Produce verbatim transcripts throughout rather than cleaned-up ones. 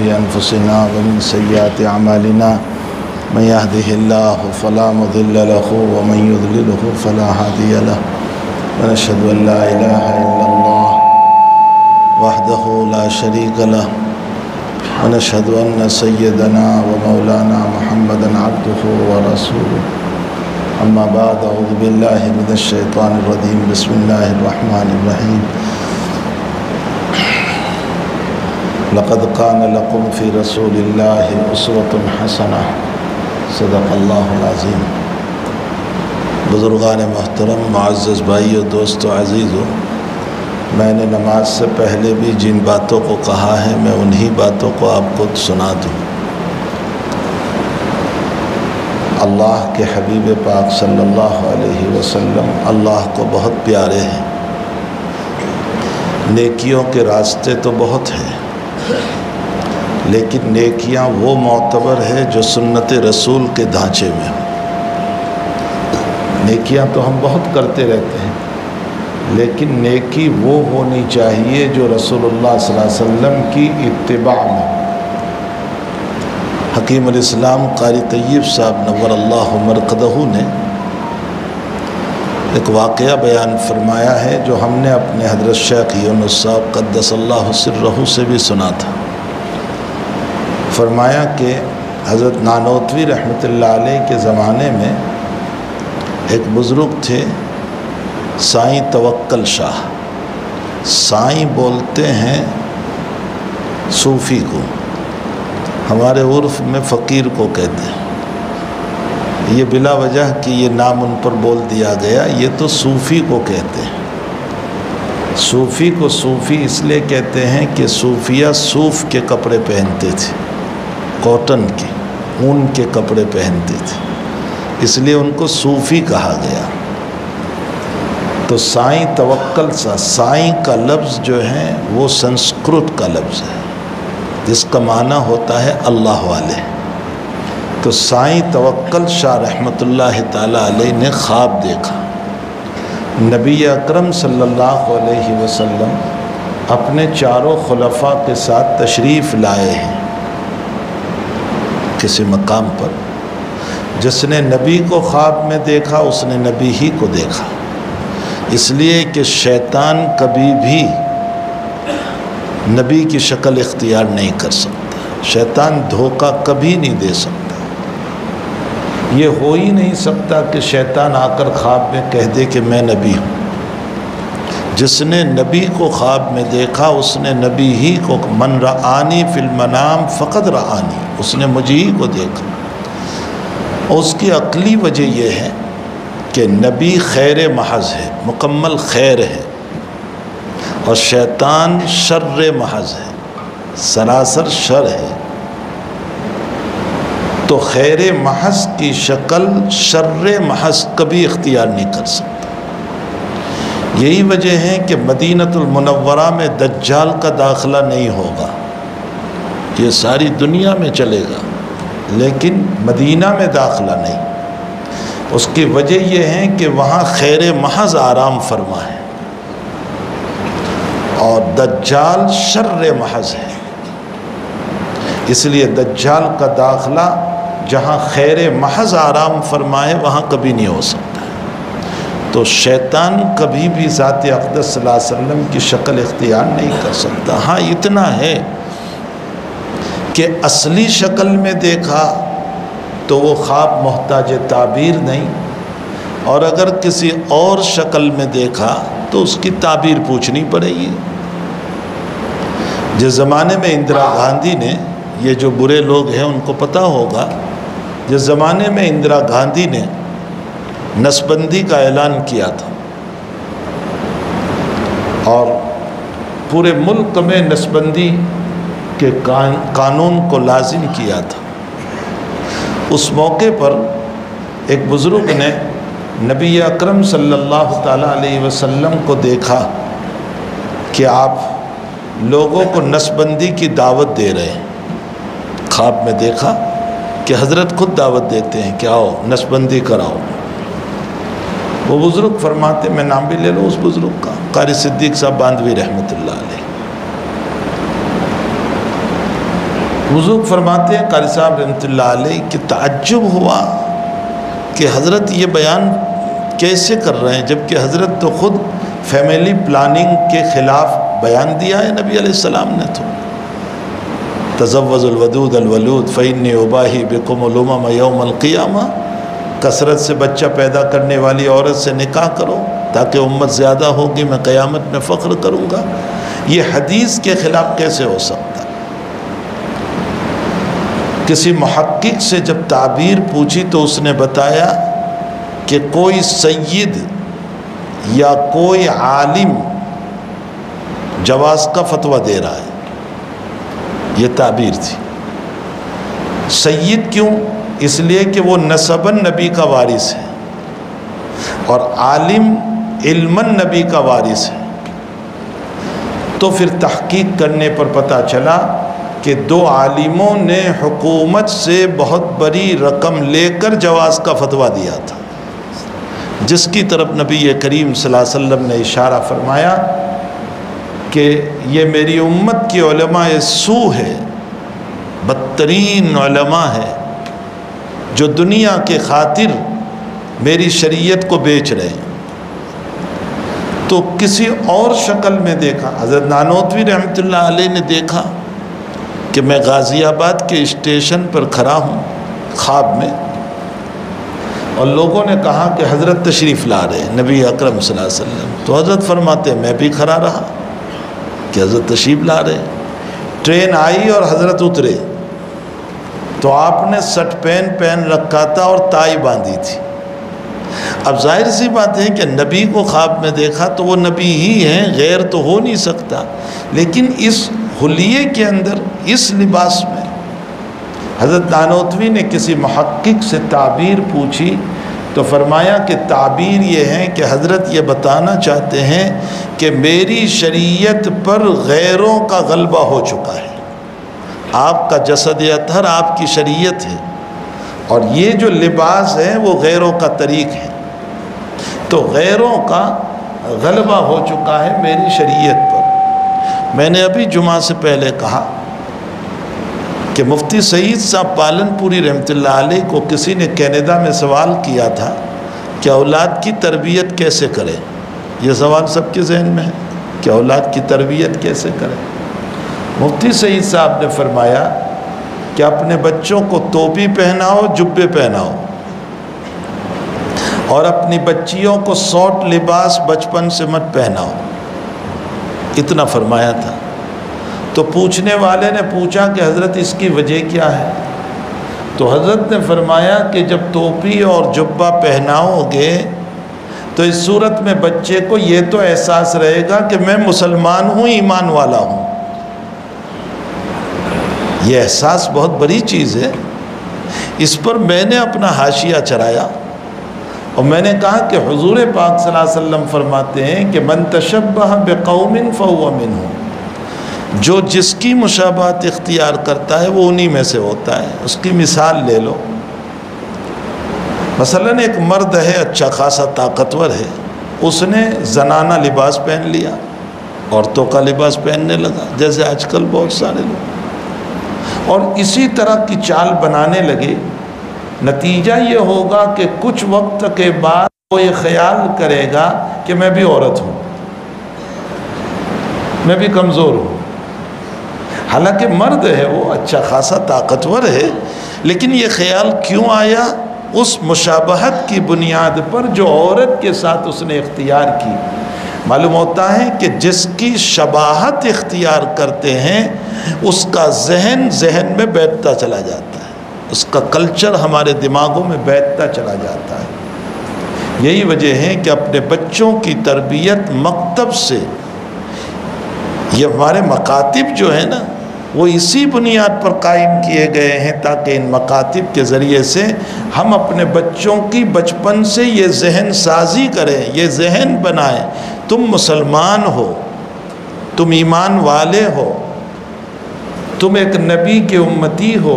أنفسنا ومن سيئات أعمالنا من يهده الله فلا مضل له ومن يضلله فلا هادي له ونشهد أن لا إله إلا الله وحده لا شريك له ونشهد أن سيدنا ومولانا محمدا عبده ورسوله أما بعد أعوذ بالله من الشيطان الرجيم بسم الله الرحمن الرحيم لقد كان لكم في رسول الله أسوة حسنة صدق اللہ العظیم۔ بزرگان محترم، معزز بھائیو، دوستو، عزیزو، میں نے نماز سے پہلے بھی جن باتوں کو کہا ہے میں انہی باتوں کو آپ کو سنا دوں۔ اللہ کے حبیب پاک صلی اللہ علیہ وسلم اللہ کو بہت پیارے ہیں۔ نیکیوں کے راستے تو بہت ہیں، لیکن نیکیاں وہ معتبر ہے جو سنت رسول کے ڈھانچے میں ہوں۔ نیکیاں تو ہم بہت کرتے رہتے ہیں، لیکن نیکی وہ ہونی چاہیے جو رسول اللہ صلی اللہ علیہ وسلم کی اتباع میں۔ حکیم الاسلام قاری طیب صاحب نور اللہ مرقدہ نے ایک واقعہ بیان فرمایا ہے جو ہم نے اپنے حضرت شیخ یونس صاحب قدس اللہ سرہ سے بھی سنا تھا۔ فرمایا کہ حضرت نانوتوی رحمۃ اللہ علیہ کے زمانے میں ایک بزرگ تھے سائیں توکل شاہ۔ سائیں بولتے ہیں صوفی کو، ہمارے عرف میں فقیر کو کہتے ہیں۔ یہ بلا وجہ کہ یہ نام ان پر بول دیا گیا، یہ تو صوفی کو کہتے ہیں۔ صوفی کو صوفی اس لیے کہتے ہیں کہ صوفیہ صوف کے کپڑے پہنتے تھے، کاٹن کے، اون کے کپڑے پہنتے تھے، اس لیے ان کو صوفی کہا گیا۔ تو سائیں توکل سا، سائیں کا لفظ جو ہے وہ سنسکرت کا لفظ ہے جس کا معنی ہوتا ہے اللہ والے۔ تو سائیں توکل شاہ رحمۃ اللہ تعالی علیہ نے خواب دیکھا، نبی اکرم صلی اللہ علیہ وسلم اپنے چاروں خلفاء کے ساتھ تشریف لائے ہیں کسی مقام پر۔ جس نے نبی کو خواب میں دیکھا اس نے نبی ہی کو دیکھا، اس لیے کہ شیطان کبھی بھی نبی کی شکل اختیار نہیں کر سکتا، شیطان دھوکہ کبھی نہیں دے سکتا۔ یہ ہو ہی نہیں سکتا کہ شیطان آ کر خواب میں کہہ دے کہ میں نبی ہوں۔ جس نے نبی کو خواب میں دیکھا اس نے نبی ہی کو، من رآنی فی المنام فقد رآنی، اس نے مجھے ہی کو دیکھا۔ اور اس کی عقلی وجہ یہ ہے کہ نبی خیر محض ہے، مکمل خیر ہے، اور شیطان شر محض ہے، سراسر شر ہے۔ تو خیر محض کی شکل شر محض کبھی اختیار نہیں کر سکتا۔ یہی وجہ ہے کہ مدینۃ المنورہ میں دجال کا داخلہ نہیں ہوگا، یہ ساری دنیا میں چلے گا لیکن مدینہ میں داخلہ نہیں۔ اس کی وجہ یہ ہے کہ وہاں خیر محض آرام فرما ہے اور دجال شر محض ہے، اس لیے دجال کا داخلہ جہاں خیر محض آرام فرمائے وہاں کبھی نہیں ہو سکتا۔ تو شیطان کبھی بھی ذات اقدس صلی اللہ علیہ وسلم کی شکل اختیار نہیں کر سکتا۔ ہاں اتنا ہے کہ اصلی شکل میں دیکھا تو وہ خواب محتاج تعبیر نہیں، اور اگر کسی اور شکل میں دیکھا تو اس کی تعبیر پوچھنی پڑے گی۔ جس زمانے میں اندرا گاندھی نے، یہ جو برے لوگ ہیں ان کو پتہ ہوگا، جس زمانے میں اندرا گاندھی نے نسبندی کا اعلان کیا تھا اور پورے ملک میں نسبندی کے قانون کو لازم کیا تھا، اس موقع پر ایک بزرگ نے نبی اکرم صلی اللہ تعالیٰ علیہ وسلم کو دیکھا کہ آپ لوگوں کو نسبندی کی دعوت دے رہے ہیں۔ خواب میں دیکھا کہ حضرت خود دعوت دیتے ہیں کہ آؤ نسبندی کراؤ۔ وہ بزرگ فرماتے، میں نام بھی لے لوں اس بزرگ کا، قاری صدیق صاحب باندھوی رحمۃ اللہ علیہ۔ بزرگ فرماتے ہیں قاری صاحب رحمۃ اللہ علیہ کہ تعجب ہوا کہ حضرت یہ بیان کیسے کر رہے ہیں، جبکہ حضرت تو خود فیملی پلاننگ کے خلاف بیان دیا ہے نبی علیہ السلام نے. تو تزوج الودود الولود فإنی اباہی بکم الامم یوم القیامہ، کثرت سے بچہ پیدا کرنے والی عورت سے نکاح کرو تاکہ امت زیادہ ہوگی، میں قیامت میں فخر کروں گا. یہ حدیث کے خلاف کیسے ہو سکتا؟ کسی محقق سے جب تعبیر پوچھی تو اس نے بتایا کہ کوئی سید یا کوئی عالم جواز کا فتویٰ دے رہا ہے، یہ تعبیر تھی. سید کیوں؟ اس لیے کہ وہ نسباً نبی کا وارث ہے، اور عالم علماً نبی کا وارث ہے. تو پھر تحقیق کرنے پر پتہ چلا کہ دو عالموں نے حکومت سے بہت بڑی رقم لے کر جواز کا فتویٰ دیا تھا، جس کی طرف نبی کریم صلی اللہ علیہ وسلم نے اشارہ فرمایا کہ یہ میری امت کی علماء سو ہے، بدترین علماء ہے جو دنیا کے خاطر میری شریعت کو بیچ رہے ہیں. تو کسی اور شکل میں دیکھا، حضرت نانوتوی رحمۃ اللہ علیہ نے دیکھا کہ میں غازی آباد کے اسٹیشن پر کھڑا ہوں خواب میں، اور لوگوں نے کہا کہ حضرت تشریف لا رہے ہیں نبی اکرم صلی اللہ علیہ وسلم. تو حضرت فرماتے میں بھی کھڑا رہا کہ حضرت تشریف لا رہے ہیں. ٹرین آئی اور حضرت اترے تو آپ نے سٹ پین پہن رکھا تھا اور ٹائی باندھی تھی. اب ظاہر سی بات ہے کہ نبی کو خواب میں دیکھا تو وہ نبی ہی ہیں، غیر تو ہو نہیں سکتا. لیکن اس حلیے کے اندر، اس لباس میں، حضرت نانوتوی نے کسی محقق سے تعبیر پوچھی تو فرمایا کہ تعبیر یہ ہے کہ حضرت یہ بتانا چاہتے ہیں کہ میری شریعت پر غیروں کا غلبہ ہو چکا ہے. آپ کا جسد اطہر آپ کی شریعت ہے، اور یہ جو لباس ہے وہ غیروں کا طریق ہے. تو غیروں کا غلبہ ہو چکا ہے میری شریعت پر. میں نے ابھی جمعہ سے پہلے کہا کہ مفتی سعید صاحب پالن پوری رحمۃ اللہ علیہ کو کسی نے کینیڈا میں سوال کیا تھا کہ اولاد کی تربیت کیسے کرے. یہ سوال سب کے ذہن میں ہے کہ اولاد کی تربیت کیسے کرے. مفتی سعید صاحب نے فرمایا کہ اپنے بچوں کو ٹوپی پہناؤ، جبے پہناؤ، اور اپنی بچیوں کو سوٹ لباس بچپن سے مت پہناؤ. اتنا فرمایا تھا. تو پوچھنے والے نے پوچھا کہ حضرت اس کی وجہ کیا ہے؟ تو حضرت نے فرمایا کہ جب ٹوپی اور جبہ پہناؤ گے تو اس صورت میں بچے کو یہ تو احساس رہے گا کہ میں مسلمان ہوں، ایمان والا ہوں. یہ احساس بہت بڑی چیز ہے. اس پر میں نے اپنا حاشیہ چڑھایا اور میں نے کہا کہ حضور پاک صلی اللہ علیہ وسلم فرماتے ہیں کہ من تشبہ بقوم فہو منہم، جو جس کی مشابہت اختیار کرتا ہے وہ انہی میں سے ہوتا ہے. اس کی مثال لے لو. مثلا ایک مرد ہے، اچھا خاصا طاقتور ہے، اس نے زنانہ لباس پہن لیا، عورتوں کا لباس پہننے لگا جیسے آج کل بہت سارے لوگ، اور اسی طرح کی چال بنانے لگے. نتیجہ یہ ہوگا کہ کچھ وقت کے بعد وہ یہ خیال کرے گا کہ میں بھی عورت ہوں، میں بھی کمزور ہوں. حالانکہ مرد ہے، وہ اچھا خاصا طاقتور ہے، لیکن یہ خیال کیوں آیا؟ اس مشابہت کی بنیاد پر جو عورت کے ساتھ اس نے اختیار کی. معلوم ہوتا ہے کہ جس کی شباہت اختیار کرتے ہیں اس کا ذہن ذہن میں بیٹھتا چلا جاتا ہے، اس کا کلچر ہمارے دماغوں میں بیٹھتا چلا جاتا ہے. یہی وجہ ہے کہ اپنے بچوں کی تربیت مکتب سے، یہ ہمارے مکاتب جو ہیں نا وہ اسی بنیاد پر قائم کیے گئے ہیں تاکہ ان مکاتب کے ذریعے سے ہم اپنے بچوں کی بچپن سے یہ ذہن سازی کریں، یہ ذہن بنائیں تم مسلمان ہو، تم ایمان والے ہو، تم ایک نبی کے امتی ہو،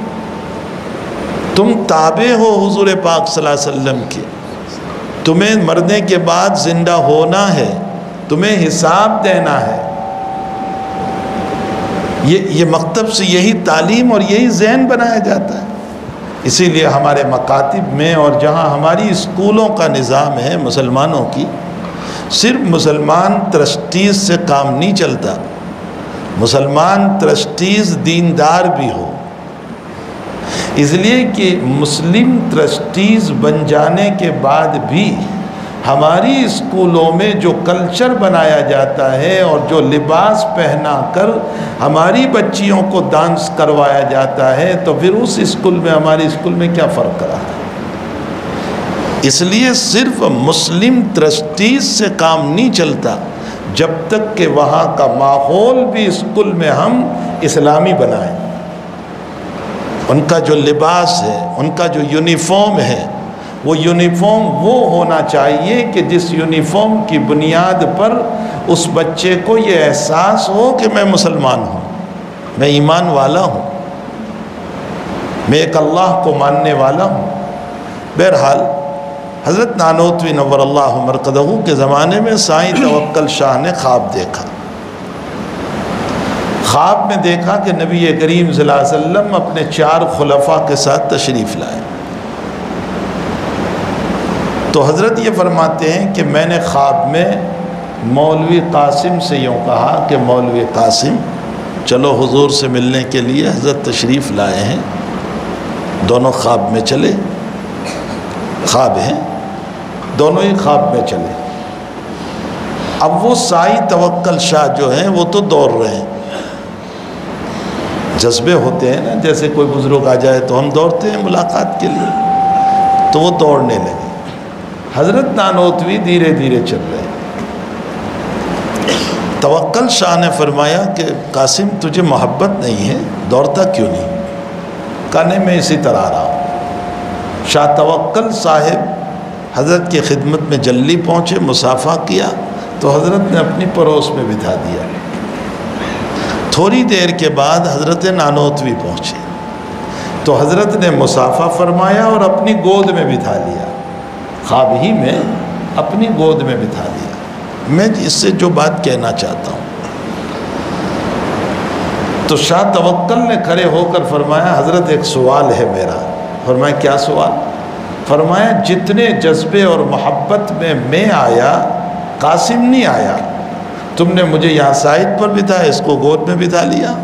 تم تابع ہو حضور پاک صلی اللہ علیہ وسلم کے، تمہیں مرنے کے بعد زندہ ہونا ہے، تمہیں حساب دینا ہے. یہ یہ مکتب سے یہی تعلیم اور یہی ذہن بنایا جاتا ہے۔ اسی لیے ہمارے مکاتب میں اور جہاں ہماری اسکولوں کا نظام ہے مسلمانوں کی، صرف مسلمان ٹرسٹیز سے کام نہیں چلتا، مسلمان ٹرسٹیز دیندار بھی ہو۔ اس لیے کہ مسلم ٹرسٹیز بن جانے کے بعد بھی ہماری اسکولوں میں جو کلچر بنایا جاتا ہے اور جو لباس پہنا کر ہماری بچیوں کو ڈانس کروایا جاتا ہے، تو پھر اس اسکول میں ہماری اسکول میں کیا فرق رہا ہے؟ اس لیے صرف مسلم ٹرسٹیز سے کام نہیں چلتا جب تک کہ وہاں کا ماحول بھی اسکول میں ہم اسلامی بنائیں۔ ان کا جو لباس ہے، ان کا جو یونیفارم ہے، وہ یونیفارم وہ ہونا چاہیے کہ جس یونیفارم کی بنیاد پر اس بچے کو یہ احساس ہو کہ میں مسلمان ہوں، میں ایمان والا ہوں، میں ایک اللہ کو ماننے والا ہوں۔ بہرحال حضرت نانوتوی نور اللہ مرقدہ کے زمانے میں سائیں توکل شاہ نے خواب دیکھا۔ خواب میں دیکھا کہ نبی کریم صلی اللہ علیہ وسلم اپنے چار خلفاء کے ساتھ تشریف لائے۔ تو حضرت یہ فرماتے ہیں کہ میں نے خواب میں مولوی قاسم سے یوں کہا کہ مولوی قاسم چلو حضور سے ملنے کے لیے حضرت تشریف لائے ہیں۔ دونوں خواب میں چلے، خواب ہیں، دونوں ہی خواب میں چلے۔ اب وہ سائیں توکل شاہ جو ہیں وہ تو دوڑ رہے ہیں، جذبے ہوتے ہیں نا، جیسے کوئی بزرگ آ جائے تو ہم دوڑتے ہیں ملاقات کے لیے، تو وہ دوڑنے لگے۔ حضرت نانوتوی دھیرے دھیرے چل رہے۔ توکل شاہ نے فرمایا کہ قاسم تجھے محبت نہیں ہے، دوڑتا کیوں نہیں؟ کہا نہیں میں اسی طرح آ رہا ہوں۔ شاہ توکل صاحب حضرت کی خدمت میں جلدی پہنچے، مصافحہ کیا تو حضرت نے اپنی پڑوس میں بٹھا دیا۔ تھوڑی دیر کے بعد حضرت نانوتوی پہنچے تو حضرت نے مصافحہ فرمایا اور اپنی گود میں بٹھا لیا، خواب ہی میں اپنی گود میں بٹھا لیا۔ میں اس سے جو بات کہنا چاہتا ہوں، تو شاہ توکل نے کھڑے ہو کر فرمایا حضرت ایک سوال ہے میرا۔ فرمایا کیا سوال؟ فرمایا جتنے جذبے اور محبت میں میں آیا قاسم نہیں آیا، تم نے مجھے یہاں سائڈ پر بٹھایا، اس کو گود میں بٹھا لیا۔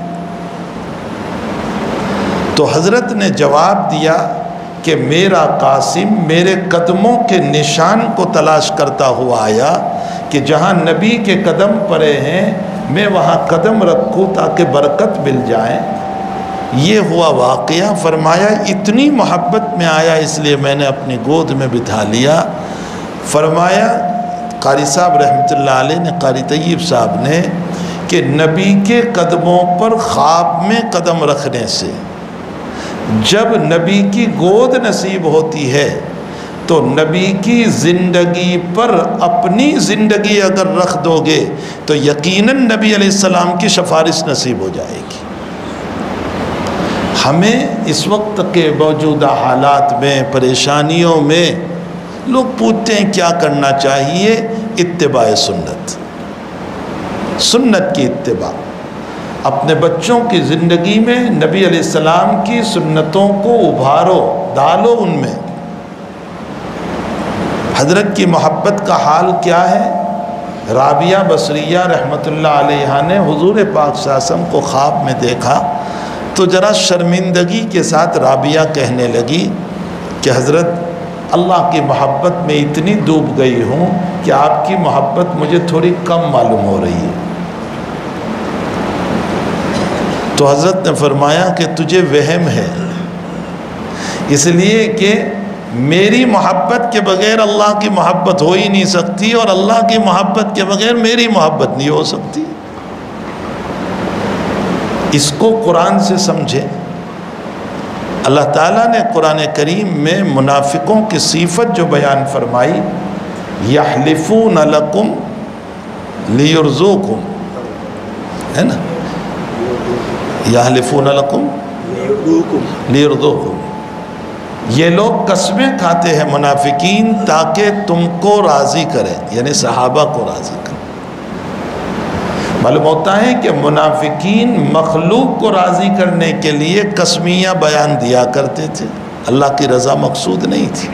تو حضرت نے جواب دیا کہ میرا قاسم میرے قدموں کے نشان کو تلاش کرتا ہوا آیا کہ جہاں نبی کے قدم پڑے ہیں میں وہاں قدم رکھوں تاکہ برکت مل جائے۔ یہ ہوا واقعہ۔ فرمایا اتنی محبت میں آیا اس لیے میں نے اپنی گود میں بٹھا لیا۔ فرمایا قاری صاحب رحمۃ اللہ علیہ نے، قاری طیب صاحب نے، کہ نبی کے قدموں پر خواب میں قدم رکھنے سے جب نبی کی گود نصیب ہوتی ہے تو نبی کی زندگی پر اپنی زندگی اگر رکھ دو گے تو یقیناً نبی علیہ السلام کی سفارش نصیب ہو جائے گی۔ ہمیں اس وقت کے موجودہ حالات میں، پریشانیوں میں لوگ پوچھتے ہیں کیا کرنا چاہیے؟ اتباع سنت، سنت کی اتباع۔ اپنے بچوں کی زندگی میں نبی علیہ السلام کی سنتوں کو ابھارو، ڈالو ان میں۔ حضرت کی محبت کا حال کیا ہے؟ رابعہ بصریہ رحمۃ اللہ علیہ نے حضور پاک صلی اللہ علیہ وسلم کو خواب میں دیکھا تو ذرا شرمندگی کے ساتھ رابعہ کہنے لگی کہ حضرت اللہ کی محبت میں اتنی ڈوب گئی ہوں کہ آپ کی محبت مجھے تھوڑی کم معلوم ہو رہی ہے۔ تو حضرت نے فرمایا کہ تجھے وہم ہے، اس لیے کہ میری محبت کے بغیر اللہ کی محبت ہو ہی نہیں سکتی اور اللہ کی محبت کے بغیر میری محبت نہیں ہو سکتی۔ اس کو قرآن سے سمجھے۔ اللہ تعالیٰ نے قرآن کریم میں منافقوں کی صفت جو بیان فرمائی، یحلفون لکم لیرزوکم، ہے نا، یحلفون لکم لیرزوکم، یہ لوگ قسمیں کھاتے ہیں منافقین تاکہ تم کو راضی کریں، یعنی صحابہ کو راضی کریں۔ معلوم ہوتا ہے کہ منافقین مخلوق کو راضی کرنے کے لیے قسمیہ بیان دیا کرتے تھے، اللہ کی رضا مقصود نہیں تھی۔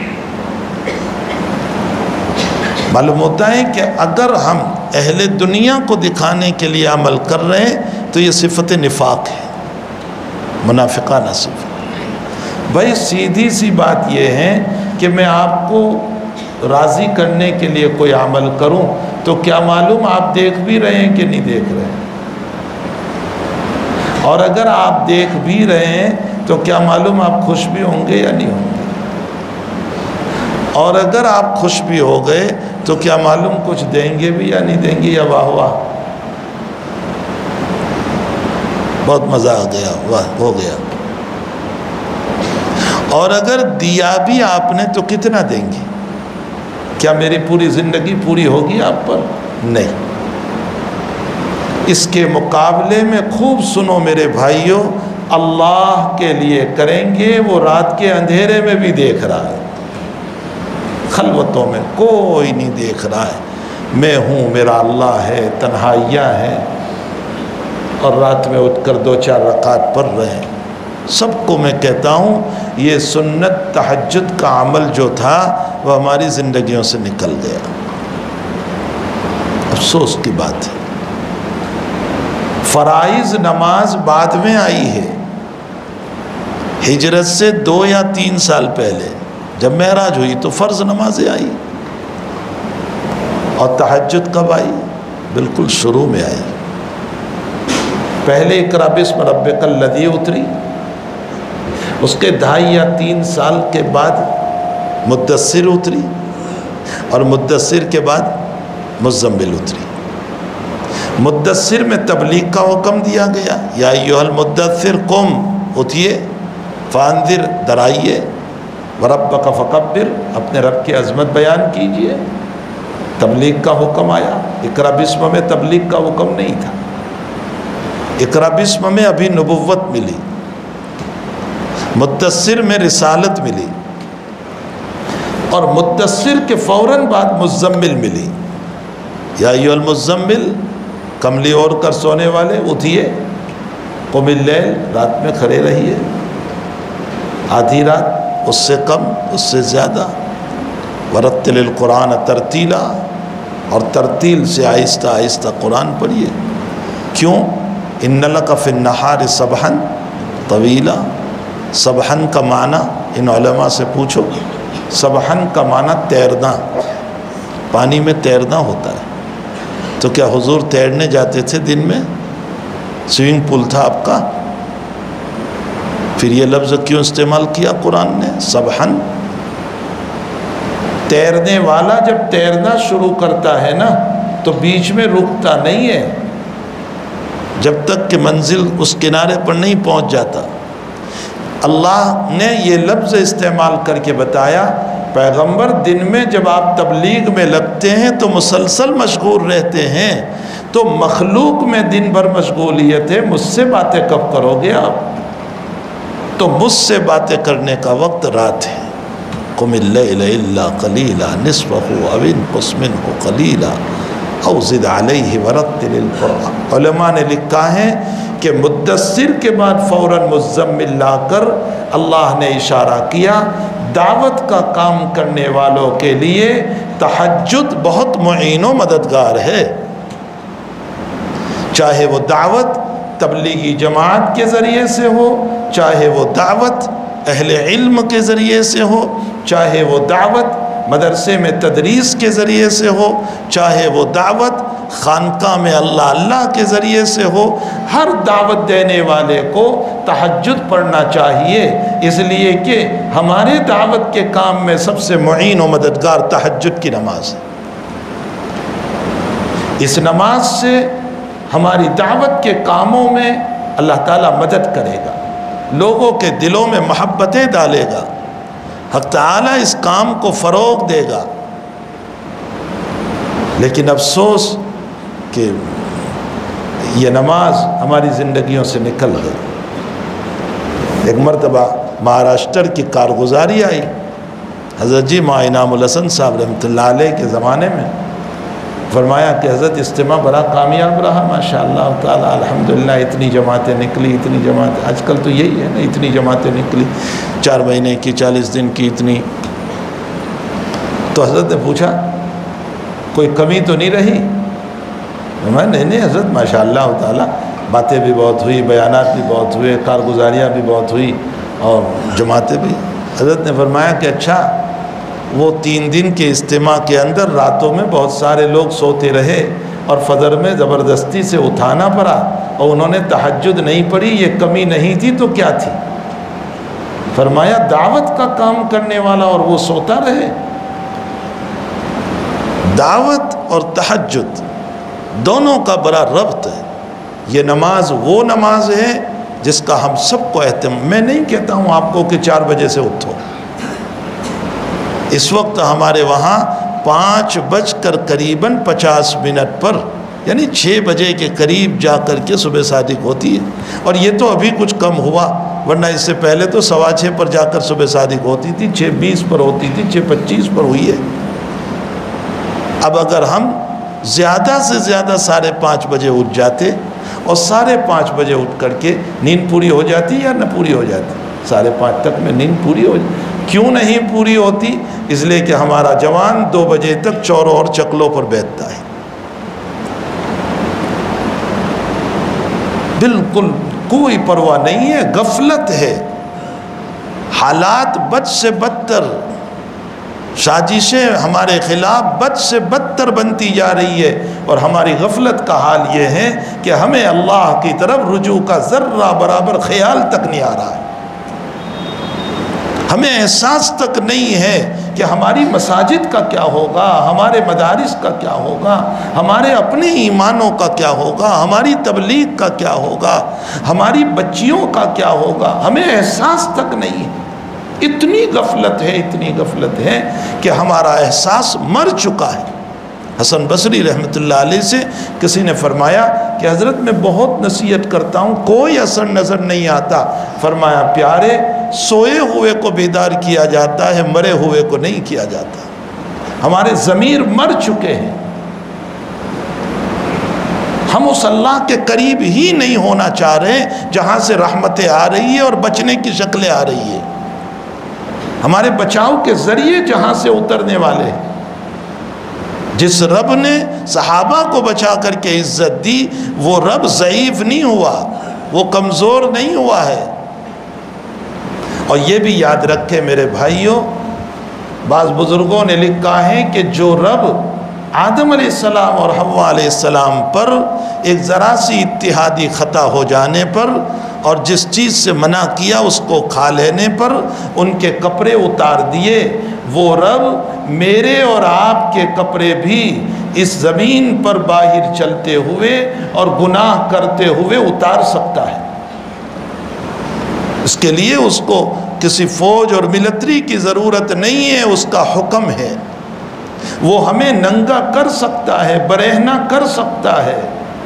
معلوم ہوتا ہے کہ اگر ہم اہل دنیا کو دکھانے کے لیے عمل کر رہے ہیں تو یہ صفت نفاق ہے، منافقانہ صفت۔ بھائی سیدھی سی بات یہ ہے کہ میں آپ کو راضی کرنے کے لیے کوئی عمل کروں تو کیا معلوم آپ دیکھ بھی رہے ہیں کہ نہیں دیکھ رہے ہیں، اور اگر آپ دیکھ بھی رہے ہیں تو کیا معلوم آپ خوش بھی ہوں گے یا نہیں ہوں گے، اور اگر آپ خوش بھی ہو گئے تو کیا معلوم کچھ دیں گے بھی یا نہیں دیں گے، یا واہ واہ بہت مزہ آ گیا، واہ ہو گیا۔ اور اگر دیا بھی آپ نے تو کتنا دیں گے؟ کیا میری پوری زندگی پوری ہوگی آپ پر؟ نہیں۔ اس کے مقابلے میں خوب سنو میرے بھائیوں، اللہ کے لیے کریں گے، وہ رات کے اندھیرے میں بھی دیکھ رہا ہے، خلوتوں میں کوئی نہیں دیکھ رہا ہے، میں ہوں، میرا اللہ ہے، تنہائیاں ہیں، اور رات میں اٹھ کر دو چار رکعت پڑھ رہے ہیں۔ سب کو میں کہتا ہوں یہ سنت تہجد کا عمل جو تھا وہ ہماری زندگیوں سے نکل گیا، افسوس کی بات ہے۔ فرائض نماز بعد میں آئی ہے، ہجرت سے دو یا تین سال پہلے جب معراج ہوئی تو فرض نمازیں آئی، اور تہجد کب آئی؟ بالکل شروع میں آئی۔ پہلے اقرأ بسم ربک الذی اتری، اس کے ڈھائی یا تین سال کے بعد مدثر اتری، اور مدثر کے بعد مزمل اتری۔ مدثر میں تبلیغ کا حکم دیا گیا، یا ایھا المدثر قم، اٹھیے، فانذر، ڈرائیے، وربک فکبر، اپنے رب کی عظمت بیان کیجئے، تبلیغ کا حکم آیا۔ اقرأ بسم میں تبلیغ کا حکم نہیں تھا، اقرأ بسم میں ابھی نبوت ملی، مدثر میں رسالت ملی، اور مدثر کے فوراً بعد مزمل ملی، یا ایھا المزمل، کملی اوڑھ کر سونے والے اٹھیے، قم اللیل، رات میں کھڑے رہیے، آدھی رات، اس سے کم، اس سے زیادہ، ورتل القرآن ترتیلا، اور ترتیل سے آہستہ آہستہ قرآن پڑھیے۔ کیوں؟ ان لک فی النہار سبحا طویلا، سبحن کا معنی ان علماء سے پوچھو، سبحن کا معنی تیرنا، پانی میں تیرنا ہوتا ہے۔ تو کیا حضور تیرنے جاتے تھے دن میں؟ سوئمنگ پول تھا آپ کا؟ پھر یہ لفظ کیوں استعمال کیا قرآن نے؟ سبحن، تیرنے والا جب تیرنا شروع کرتا ہے نا تو بیچ میں رکتا نہیں ہے جب تک کہ منزل اس کنارے پر نہیں پہنچ جاتا۔ اللہ نے یہ لفظ استعمال کر کے بتایا، پیغمبر دن میں جب آپ تبلیغ میں لگتے ہیں تو مسلسل مشغول رہتے ہیں، تو مخلوق میں دن بھر مشغولیت ہے، مجھ سے باتیں کب کرو گے آپ؟ تو مجھ سے باتیں کرنے کا وقت رات ہے۔ قم اللیل الا قلیلا نصفہ او انقص منہ قلیلا او زد علیہ ورتل القرآن۔ علماء نے لکھا ہے کہ مدثر کے بعد فوراً مزمل لا کر اللہ نے اشارہ کیا دعوت کا کام کرنے والوں کے لیے تہجد بہت معین و مددگار ہے، چاہے وہ دعوت تبلیغی جماعت کے ذریعے سے ہو، چاہے وہ دعوت اہل علم کے ذریعے سے ہو، چاہے وہ دعوت مدرسے میں تدریس کے ذریعے سے ہو، چاہے وہ دعوت خانقاہ میں اللہ اللہ کے ذریعے سے ہو، ہر دعوت دینے والے کو تہجد پڑھنا چاہیے، اس لیے کہ ہمارے دعوت کے کام میں سب سے معین و مددگار تہجد کی نماز ہے۔ اس نماز سے ہماری دعوت کے کاموں میں اللہ تعالیٰ مدد کرے گا، لوگوں کے دلوں میں محبتیں ڈالے گا، حق تعالیٰ اس کام کو فروغ دے گا۔ لیکن افسوس کہ یہ نماز ہماری زندگیوں سے نکل گئی۔ ایک مرتبہ مہاراشٹر کی کارگزاری آئی، حضرت جی ماں انعام الحسن صاحب رحمۃ اللہ علیہ کے زمانے میں فرمایا کہ حضرت اجتماع بڑا کامیاب رہا ماشاءاللہ تعالی، الحمدللہ اتنی جماعتیں نکلی، اتنی جماعتیں، آج کل تو یہی ہے نا، اتنی جماعتیں نکلی، چار مہینے کی، چالیس دن کی اتنی۔ تو حضرت نے پوچھا کوئی کمی تو نہیں رہی؟ میں نہیں نہیں حضرت ماشاءاللہ تعالی باتیں بھی بہت ہوئی، بیانات بھی بہت ہوئے، کارگزاریاں بھی بہت ہوئی اور جماعتیں بھی۔ حضرت نے فرمایا کہ اچھا وہ تین دن کے اجتماع کے اندر راتوں میں بہت سارے لوگ سوتے رہے اور فجر میں زبردستی سے اٹھانا پڑا اور انہوں نے تہجد نہیں پڑھی، یہ کمی نہیں تھی تو کیا تھی؟ فرمایا دعوت کا کام کرنے والا اور وہ سوتا رہے۔ دعوت اور تہجد دونوں کا بڑا ربط ہے۔ یہ نماز وہ نماز ہے جس کا ہم سب کو اہتمام، میں نہیں کہتا ہوں آپ کو کہ چار بجے سے اٹھو، اس وقت ہمارے وہاں پانچ بج کر قریباً پچاس منٹ پر یعنی چھ بجے کے قریب جا کر کے صبح صادق ہوتی ہے، اور یہ تو ابھی کچھ کم ہوا، ورنہ اس سے پہلے تو سوا چھ پر جا کر صبح صادق ہوتی تھی، چھ بیس پر ہوتی تھی، چھ پچیس پر ہوئی ہے۔ اب اگر ہم زیادہ سے زیادہ ساڑھے پانچ بجے اٹھ جاتے اور ساڑھے پانچ بجے اٹھ کر کے نیند پوری ہو جاتی یا نہ پوری ہو جاتی؟ ساڑھے پانچ تک میں نیند پوری ہو جاتی۔ کیوں نہیں پوری ہوتی؟ اس لیے کہ ہمارا جوان دو بجے تک چوروں اور چکلوں پر بیٹھتا ہے، بالکل کوئی پرواہ نہیں ہے، غفلت ہے۔ حالات بد سے بدتر، سازشیں ہمارے خلاف بد سے بدتر بنتی جا رہی ہے، اور ہماری غفلت کا حال یہ ہے کہ ہمیں اللہ کی طرف رجوع کا ذرہ برابر خیال تک نہیں آ رہا ہے، ہمیں احساس تک نہیں ہے کہ ہماری مساجد کا کیا ہوگا، ہمارے مدارس کا کیا ہوگا، ہمارے اپنے ایمانوں کا کیا ہوگا، ہماری تبلیغ کا کیا ہوگا، ہماری بچیوں کا کیا ہوگا، ہمیں احساس تک نہیں ہے۔ اتنی غفلت ہے، اتنی غفلت ہے کہ ہمارا احساس مر چکا ہے۔ حسن بصری رحمۃ اللہ علیہ سے کسی نے فرمایا کہ حضرت میں بہت نصیحت کرتا ہوں کوئی اثر نظر نہیں آتا۔ فرمایا پیارے، سوئے ہوئے کو بیدار کیا جاتا ہے، مرے ہوئے کو نہیں کیا جاتا۔ ہمارے ضمیر مر چکے ہیں، ہم اس اللہ کے قریب ہی نہیں ہونا چاہ رہے جہاں سے رحمتیں آ رہی ہے اور بچنے کی شکلیں آ رہی ہے، ہمارے بچاؤ کے ذریعے جہاں سے اترنے والے ہیں۔ جس رب نے صحابہ کو بچا کر کے عزت دی، وہ رب ضعیف نہیں ہوا، وہ کمزور نہیں ہوا ہے۔ اور یہ بھی یاد رکھے میرے بھائیوں، بعض بزرگوں نے لکھا ہے کہ جو رب آدم علیہ السلام اور حوا علیہ السلام پر ایک ذرا سی اتحادی خطا ہو جانے پر اور جس چیز سے منع کیا اس کو کھا لینے پر ان کے کپڑے اتار دیے، وہ رب میرے اور آپ کے کپڑے بھی اس زمین پر باہر چلتے ہوئے اور گناہ کرتے ہوئے اتار سکتا ہے۔ اس کے لیے اس کو کسی فوج اور ملٹری کی ضرورت نہیں ہے، اس کا حکم ہے، وہ ہمیں ننگا کر سکتا ہے، برہنہ کر سکتا ہے،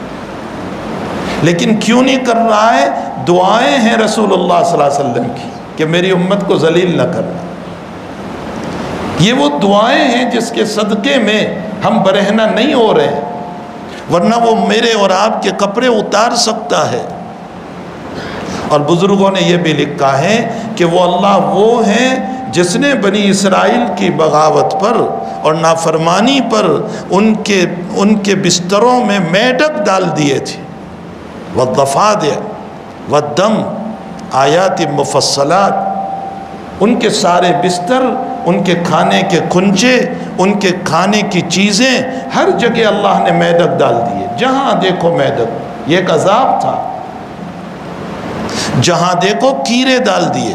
لیکن کیوں نہیں کر رہا ہے؟ دعائیں ہیں رسول اللہ صلی اللہ علیہ وسلم کی کہ میری امت کو ذلیل نہ کرنا۔ یہ وہ دعائیں ہیں جس کے صدقے میں ہم برہنہ نہیں ہو رہے ہیں، ورنہ وہ میرے اور آپ کے کپڑے اتار سکتا ہے۔ اور بزرگوں نے یہ بھی لکھا ہے کہ وہ اللہ وہ ہیں جس نے بنی اسرائیل کی بغاوت پر اور نافرمانی پر ان کے ان کے بستروں میں میڈک ڈال دیے تھے، والضفادع والدم آیات مفصلات، ان کے سارے بستر، ان کے کھانے کے کھنچے، ان کے کھانے کی چیزیں، ہر جگہ اللہ نے میڈک ڈال دیے، جہاں دیکھو میڈک۔ یہ ایک عذاب تھا، جہاں دیکھو کیڑے ڈال دیے،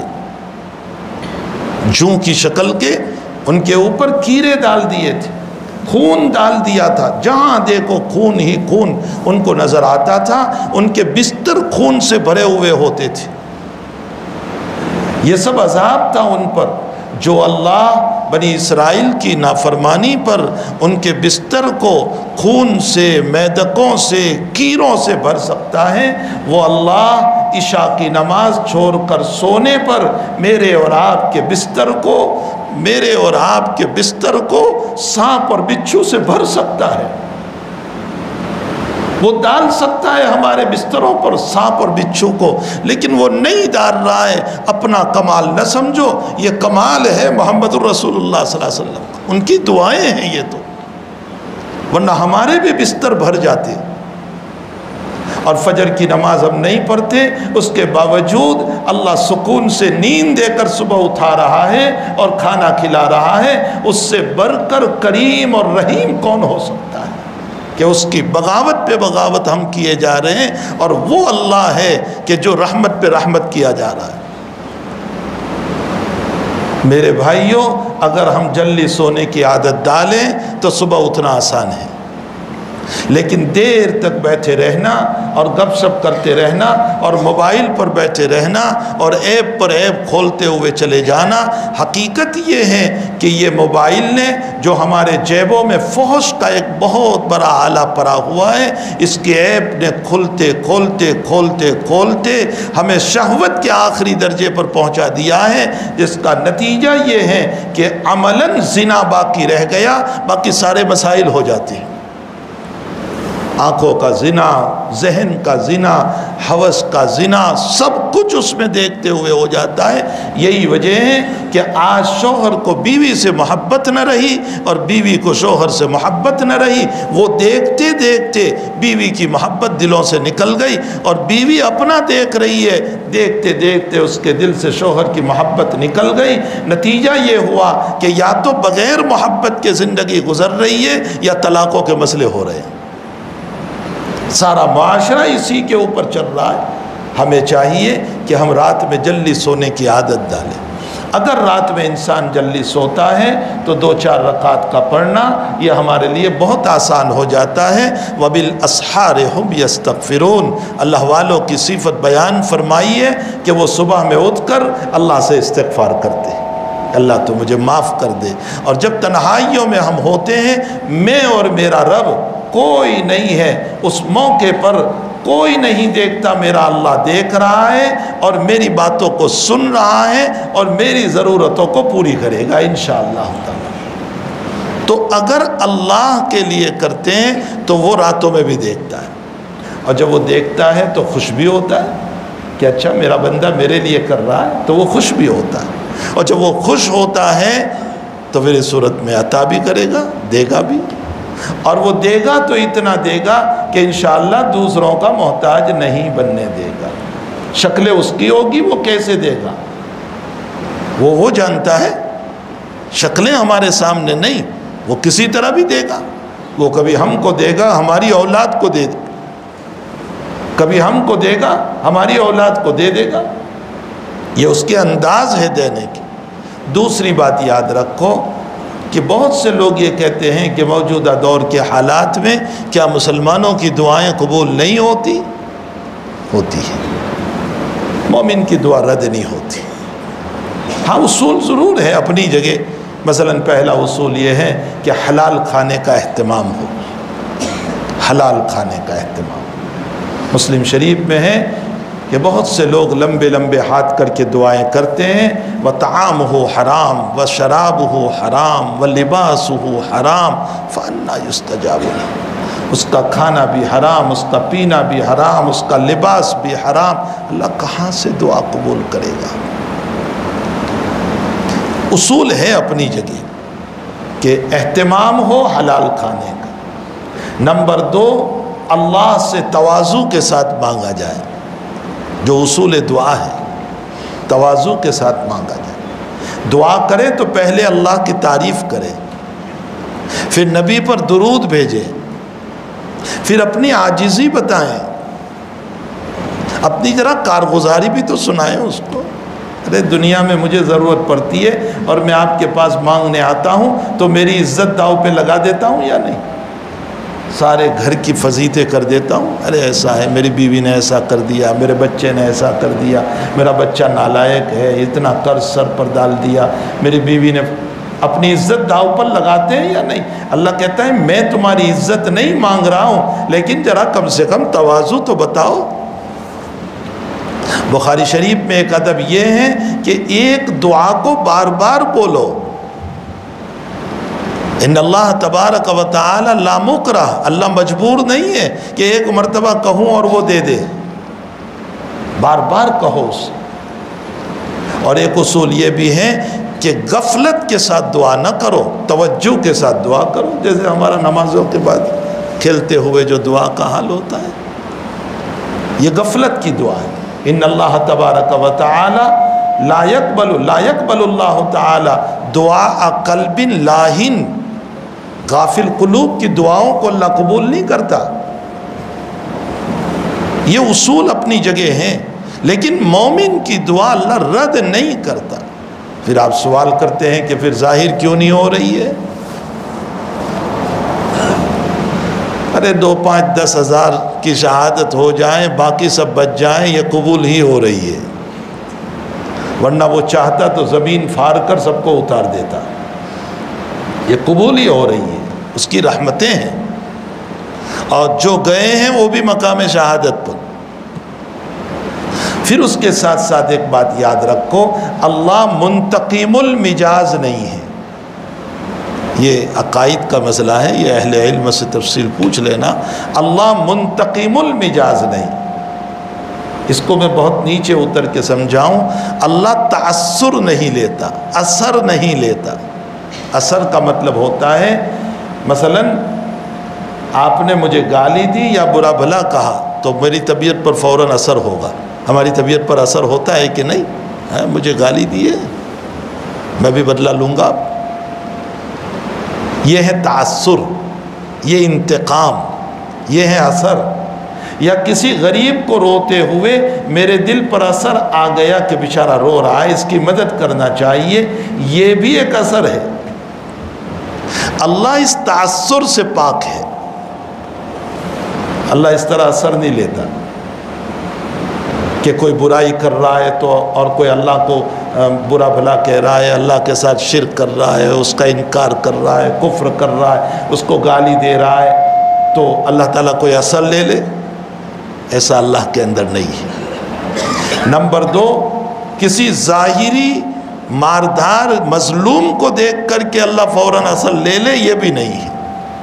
جوں کی شکل کے ان کے اوپر کیڑے ڈال دیے تھے، خون ڈال دیا تھا، جہاں دیکھو خون ہی خون ان کو نظر آتا تھا، ان کے بستر خون سے بھرے ہوئے ہوتے تھے۔ یہ سب عذاب تھا ان پر، جو اللہ بنی اسرائیل کی نافرمانی پر ان کے بستر کو خون سے، میدکوں سے، کیڑوں سے بھر سکتا ہے، وہ اللہ عشاء کی نماز چھوڑ کر سونے پر میرے اور آپ کے بستر کو میرے اور آپ کے بستر کو سانپ اور بچھو سے بھر سکتا ہے۔ وہ ڈال سکتا ہے ہمارے بستروں پر سانپ اور بچھو کو، لیکن وہ نہیں ڈال رہا ہے۔ اپنا کمال نہ سمجھو، یہ کمال ہے محمد الرسول اللہ صلی اللہ علیہ وسلم، ان کی دعائیں ہیں یہ تو، ورنہ ہمارے بھی بستر بھر جاتے۔ اور فجر کی نماز ہم نہیں پڑھتے، اس کے باوجود اللہ سکون سے نیند دے کر صبح اٹھا رہا ہے اور کھانا کھلا رہا ہے۔ اس سے بڑھ کر کریم اور رحیم کون ہو سکتا ہے کہ اس کی بغاوت پہ بغاوت ہم کیے جا رہے ہیں، اور وہ اللہ ہے کہ جو رحمت پہ رحمت کیا جا رہا ہے۔ میرے بھائیوں، اگر ہم جلدی سونے کی عادت ڈالیں تو صبح اٹھنا آسان ہے، لیکن دیر تک بیٹھے رہنا اور گپ شپ کرتے رہنا اور موبائل پر بیٹھے رہنا اور ایپ پر ایپ کھولتے ہوئے چلے جانا، حقیقت یہ ہے کہ یہ موبائل نے جو ہمارے جیبوں میں فحش کا ایک بہت بڑا آلہ پڑا ہوا ہے، اس کے ایپ نے کھلتے کھولتے کھولتے کھولتے ہمیں شہوت کے آخری درجے پر پہنچا دیا ہے، جس کا نتیجہ یہ ہے کہ عملاً زنا باقی رہ گیا، باقی سارے مسائل ہو جاتے ہیں۔ آنکھوں کا زنا، ذہن کا زنا، ہوس کا زنا، سب کچھ اس میں دیکھتے ہوئے ہو جاتا ہے۔ یہی وجہ ہے کہ آج شوہر کو بیوی سے محبت نہ رہی اور بیوی کو شوہر سے محبت نہ رہی، وہ دیکھتے دیکھتے بیوی کی محبت دلوں سے نکل گئی، اور بیوی اپنا دیکھ رہی ہے، دیکھتے دیکھتے اس کے دل سے شوہر کی محبت نکل گئی۔ نتیجہ یہ ہوا کہ یا تو بغیر محبت کے زندگی گزر رہی ہے یا طلاقوں کے مسئلے ہو رہے ہیں۔ سارا معاشرہ اسی کے اوپر چل رہا ہے۔ ہمیں چاہیے کہ ہم رات میں جلدی سونے کی عادت ڈالیں۔ اگر رات میں انسان جلدی سوتا ہے تو دو چار رکعت کا پڑھنا یہ ہمارے لیے بہت آسان ہو جاتا ہے۔ وَبِالْأَسْحَارِ هُمْ يَسْتَغْفِرُونَ، اللہ والوں کی صفت بیان فرمائی ہے کہ وہ صبح میں اٹھ کر اللہ سے استغفار کرتے ہیں، اللہ تو مجھے معاف کر دے۔ اور جب تنہائیوں میں ہم ہوتے ہیں، میں اور میرا رب کوئی نہیں ہے، اس موقع پر کوئی نہیں دیکھتا، میرا اللہ دیکھ رہا ہے اور میری باتوں کو سن رہا ہے اور میری ضرورتوں کو پوری کرے گا انشاءاللہ تعالی۔ تو اگر اللہ کے لیے کرتے ہیں تو وہ راتوں میں بھی دیکھتا ہے، اور جب وہ دیکھتا ہے تو خوش بھی ہوتا ہے کہ اچھا میرا بندہ میرے لیے کر رہا ہے، تو وہ خوش بھی ہوتا ہے، اور جب وہ خوش ہوتا ہے تو پھر اس صورت میں عطا بھی کرے گا، دے گا بھی، اور وہ دے گا تو اتنا دے گا کہ انشاءاللہ دوسروں کا محتاج نہیں بننے دے گا۔ شکل اس کی ہوگی، وہ کیسے دے گا وہ وہ جانتا ہے، شکلیں ہمارے سامنے نہیں، وہ کسی طرح بھی دے گا۔ وہ کبھی ہم کو دے گا، ہماری اولاد کو دے گا، کبھی ہم کو دے گا، ہماری اولاد کو دے دے گا، یہ اس کے انداز ہے دینے کی۔ دوسری بات یاد رکھو کہ بہت سے لوگ یہ کہتے ہیں کہ موجودہ دور کے حالات میں کیا مسلمانوں کی دعائیں قبول نہیں ہوتی؟ ہوتی ہے، مومن کی دعا رد نہیں ہوتی۔ ہاں اصول ضرور ہے اپنی جگہ، مثلا پہلا اصول یہ ہے کہ حلال کھانے کا اہتمام ہو، حلال کھانے کا اہتمام۔ مسلم شریف میں ہے کہ بہت سے لوگ لمبے لمبے ہاتھ کر کے دعائیں کرتے ہیں، وَطَعَامُهُ حرام وَشَرَابُهُ حرام وَلِبَاسُهُ حرام فَأَنَّى يُسْتَجَابُ لَهُ، اس کا کھانا بھی حرام، اس کا پینا بھی حرام، اس کا لباس بھی حرام، اللہ کہاں سے دعا قبول کرے گا؟ اصول ہے اپنی جگہ کہ اہتمام ہو حلال کھانے کا۔ نمبر دو، اللہ سے تواضع کے ساتھ مانگا جائے، جو اصول دعا ہے، تواضع کے ساتھ مانگا جائے۔ دعا کرے تو پہلے اللہ کی تعریف کرے، پھر نبی پر درود بھیجے، پھر اپنی عاجزی بتائیں، اپنی ذرا کارگزاری بھی تو سنائیں اس کو۔ ارے دنیا میں مجھے ضرورت پڑتی ہے اور میں آپ کے پاس مانگنے آتا ہوں تو میری عزت داؤ پہ لگا دیتا ہوں یا نہیں؟ سارے گھر کی فضیلتیں کر دیتا ہوں، ارے ایسا ہے، میری بیوی نے ایسا کر دیا، میرے بچے نے ایسا کر دیا، میرا بچہ نالائق ہے، اتنا قرض سر پر ڈال دیا، میری بیوی نے، اپنی عزت داؤ پر لگاتے ہیں یا نہیں؟ اللہ کہتا ہے میں تمہاری عزت نہیں مانگ رہا ہوں، لیکن ذرا کم سے کم تواضع تو بتاؤ۔ بخاری شریف میں ایک ادب یہ ہے کہ ایک دعا کو بار بار بولو، ان اللہ تبارک و تعالی لا مکرہ، اللہ مجبور نہیں ہے کہ ایک مرتبہ کہوں اور وہ دے دے، بار بار کہو اسے۔ اور ایک اصول یہ بھی ہے کہ غفلت کے ساتھ دعا نہ کرو، توجہ کے ساتھ دعا کرو، جیسے ہمارا نمازوں کے بعد کھیلتے ہوئے جو دعا کا حال ہوتا ہے، یہ غفلت کی دعا ہے۔ ان اللہ تبارک و تعالی لا يقبل لا يقبل اللہ تعالی دعاء قلب لاہن، غافل قلوب کی دعاؤں کو اللہ قبول نہیں کرتا۔ یہ اصول اپنی جگہ ہیں، لیکن مومن کی دعا اللہ رد نہیں کرتا۔ پھر آپ سوال کرتے ہیں کہ پھر ظاہر کیوں نہیں ہو رہی ہے؟ ارے دو پانچ دس ہزار کی شہادت ہو جائیں، باقی سب بچ جائیں، یہ قبول ہی ہو رہی ہے، ورنہ وہ چاہتا تو زمین پھاڑ کر سب کو اتار دیتا۔ یہ قبول ہی ہو رہی ہے، اس کی رحمتیں ہیں، اور جو گئے ہیں وہ بھی مقام شہادت پر۔ پھر اس کے ساتھ ساتھ ایک بات یاد رکھو، اللہ منتقم المجاز نہیں ہے۔ یہ عقائد کا مسئلہ ہے، یہ اہل علم سے تفصیل پوچھ لینا۔ اللہ منتقم المجاز نہیں، اس کو میں بہت نیچے اتر کے سمجھاؤں۔ اللہ تأثر نہیں لیتا، اثر نہیں لیتا۔ اثر کا مطلب ہوتا ہے مثلا آپ نے مجھے گالی دی یا برا بھلا کہا تو میری طبیعت پر فوراً اثر ہوگا۔ ہماری طبیعت پر اثر ہوتا ہے کہ نہیں؟ ہے مجھے گالی دی ہے، میں بھی بدلہ لوں گا۔ یہ ہے تأثر، یہ انتقام، یہ ہے اثر۔ یا کسی غریب کو روتے ہوئے میرے دل پر اثر آ گیا کہ بیچارہ رو رہا ہے، اس کی مدد کرنا چاہیے، یہ بھی ایک اثر ہے۔ اللہ اس تأثر سے پاک ہے، اللہ اس طرح اثر نہیں لیتا کہ کوئی برائی کر رہا ہے تو اور کوئی اللہ کو برا بھلا کہہ رہا ہے، اللہ کے ساتھ شرک کر رہا ہے، اس کا انکار کر رہا ہے، کفر کر رہا ہے، اس کو گالی دے رہا ہے، تو اللہ تعالیٰ کوئی اثر لے لے؟ ایسا اللہ کے اندر نہیں ہے۔ نمبر دو، کسی ظاہری ماردار مظلوم کو دیکھ کر کے اللہ فوراً اثر لے لے، یہ بھی نہیں ہے۔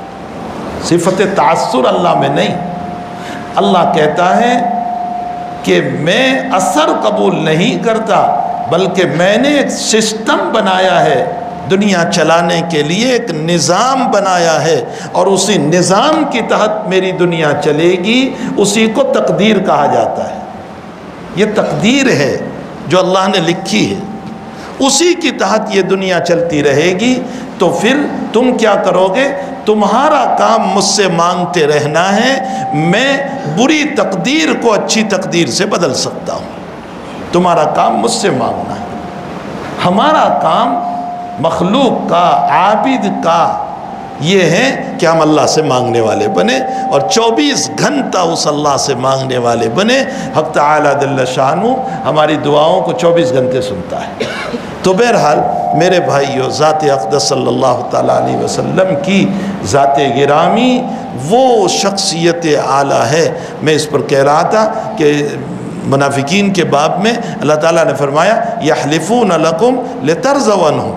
صفت تأثر اللہ میں نہیں۔ اللہ کہتا ہے کہ میں اثر قبول نہیں کرتا، بلکہ میں نے ایک سسٹم بنایا ہے دنیا چلانے کے لیے، ایک نظام بنایا ہے، اور اسی نظام کی تحت میری دنیا چلے گی، اسی کو تقدیر کہا جاتا ہے۔ یہ تقدیر ہے جو اللہ نے لکھی ہے، اسی کی تحت یہ دنیا چلتی رہے گی۔ تو پھر تم کیا کرو گے؟ تمہارا کام مجھ سے مانگتے رہنا ہے، میں بری تقدیر کو اچھی تقدیر سے بدل سکتا ہوں۔ تمہارا کام مجھ سے مانگنا ہے۔ ہمارا کام مخلوق کا، عابد کا یہ ہے کہ ہم اللہ سے مانگنے والے بنے، اور چوبیس گھنٹہ اس اللہ سے مانگنے والے بنے۔ حق تعالی جل شانہ ہماری دعاؤں کو چوبیس گھنٹے سنتا ہے۔ تو بہرحال میرے بھائیو، ذات اقدس صلی اللہ تعالیٰ علیہ وسلم کی ذات گرامی وہ شخصیت اعلیٰ ہے۔ میں اس پر کہہ رہا تھا کہ منافقین کے باب میں اللہ تعالیٰ نے فرمایا یحلفون لکم لترضوا عنہم،